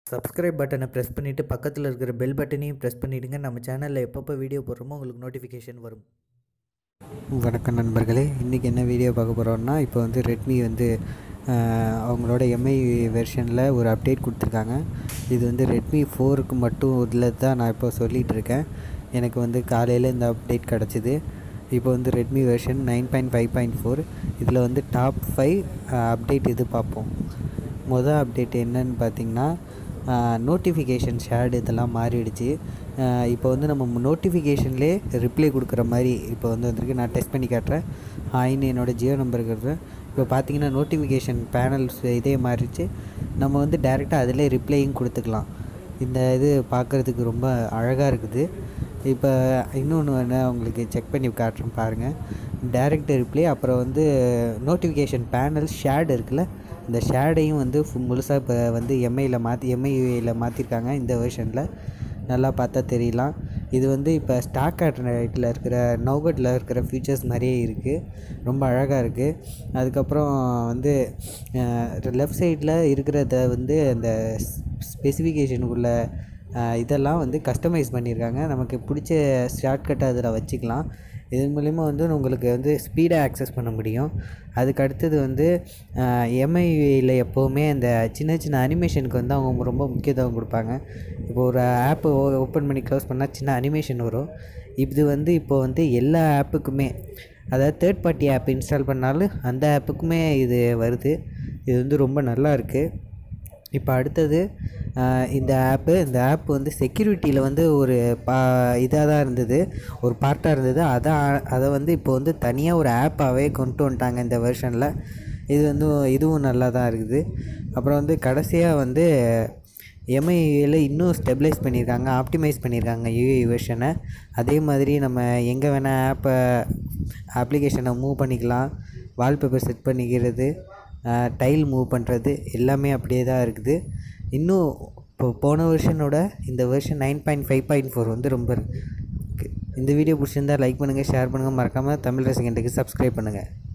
Subscribe பட்டனை press பண்ணிவிட்டு பக்கத்தில் இருக்கிற பெல் பட்டனையும் ப்ரெஸ் பண்ணிவிடுங்க. நம்ம சேனலில் எப்பப்போ வீடியோ போடுறோமோ உங்களுக்கு நோட்டிஃபிகேஷன் வரும். வணக்கம் நண்பர்களே, இன்றைக்கி என்ன வீடியோ பார்க்க போகிறோம்னா, இப்போ வந்து ரெட்மி வந்து அவங்களோட எம்ஐ வெர்ஷனில் ஒரு அப்டேட் கொடுத்துருக்காங்க. இது வந்து ரெட்மி 4க்கு மட்டும் இதில் தான் நான் இப்போ சொல்லிகிட்டு இருக்கேன். எனக்கு வந்து காலையில் இந்த அப்டேட் கிடச்சிது. இப்போ வந்து ரெட்மி வெர்ஷன் 9.5.4 இதில் வந்து டாப் 5 அப்டேட் இது பார்ப்போம். மொதல் அப்டேட் என்னன்னு பார்த்திங்கன்னா, நோட்டிஃபிகேஷன் ஷேர்டு இதெல்லாம் மாறிடுச்சு. இப்போ வந்து நம்ம நோட்டிஃபிகேஷன்லேயே ரிப்ளை கொடுக்குற மாதிரி இப்போ வந்து வந்திருக்கு. நான் டெஸ்ட் பண்ணி காட்டுறேன். ஹாய்னு என்னோடய ஜியோ நம்பருக்கு இருக்கிறேன். இப்போ பார்த்தீங்கன்னா நோட்டிஃபிகேஷன் பேனல்ஸ் இதே மாறிடுச்சு. நம்ம வந்து டைரெக்டாக அதிலே ரிப்ளையும் கொடுத்துக்கலாம். இந்த இது பார்க்குறதுக்கு ரொம்ப அழகாக இருக்குது. இப்போ இன்னொன்று வேணால் உங்களுக்கு செக் பண்ணி காட்டுறேன் பாருங்கள். டைரெக்ட் ரிப்ளை, அப்புறம் வந்து நோட்டிஃபிகேஷன் பேனல் ஷேர்டு இருக்குல்ல, இந்த ஷேடையும் வந்து முழுசாக இப்போ வந்து எம்ஐயில் மாற்றிருக்காங்க. இந்த வெர்ஷனில் நல்லா பார்த்தா தெரியலாம். இது வந்து இப்போ ஸ்டாக் ஆண்ட்ராய்டில் இருக்கிற நோகட்டில் இருக்கிற ஃபீச்சர்ஸ் மாதிரியே இருக்குது. ரொம்ப அழகாக இருக்குது. அதுக்கப்புறம் வந்து லெஃப்ட் சைடில் இருக்கிறத வந்து அந்த ஸ்பெசிஃபிகேஷனுக்குள்ள இதெல்லாம் வந்து கஸ்டமைஸ் பண்ணியிருக்காங்க. நமக்கு பிடிச்ச ஷார்ட்கட்டை அதில் வச்சுக்கலாம். இதன் மூலிமா வந்து உங்களுக்கு வந்து ஸ்பீடாக ஆக்சஸ் பண்ண முடியும். அதுக்கு அடுத்தது வந்து எம்ஐயில் எப்போவுமே இந்த சின்ன சின்ன அனிமேஷனுக்கு வந்து அவங்க ரொம்ப முக்கியத்துவம் கொடுப்பாங்க. இப்போ ஒரு ஆப்பு ஓப்பன் பண்ணி க்ளோஸ் பண்ணால் சின்ன அனிமேஷன் வரும். இது வந்து இப்போ வந்து எல்லா ஆப்புக்குமே, அதாவது தேர்ட் பார்ட்டி ஆப் இன்ஸ்டால் பண்ணாலும் அந்த ஆப்புக்குமே இது வருது. இது வந்து ரொம்ப நல்லா இருக்குது. இப்போ அடுத்தது இந்த ஆப் வந்து செக்யூரிட்டியில் வந்து ஒரு இதாக தான் இருந்தது, ஒரு பார்ட்டாக இருந்தது. அதை வந்து இப்போ வந்து தனியாக ஒரு ஆப்பாகவே கொண்டு வந்துட்டாங்க இந்த வெர்ஷனில். இது வந்து இதுவும் நல்லா தான் இருக்குது. அப்புறம் வந்து கடைசியாக வந்து எம்ஐயில் இன்னும் ஸ்டெபிலைஸ் பண்ணியிருக்காங்க, ஆப்டிமைஸ் பண்ணியிருக்காங்க யூஐ வெர்ஷனை. அதே மாதிரி நம்ம எங்கே வேணால் அப்ளிகேஷனை மூவ் பண்ணிக்கலாம். வால்பேப்பர் செட் பண்ணிக்கிறது, டைல் மூவ் பண்ணுறது எல்லாமே அப்படியே தான் இருக்குது. இன்னும் இப்போ போன வெர்ஷனோட இந்த வெர்ஷன் 9.5.4 வந்து ரொம்ப இருக்குது. இந்த வீடியோ பிடிச்சிருந்தால் லைக் பண்ணுங்கள், ஷேர் பண்ணுங்கள், மறக்காமல் தமிழ் ரசிகன்ட்டுக்கு சப்ஸ்கிரைப் பண்ணுங்கள்.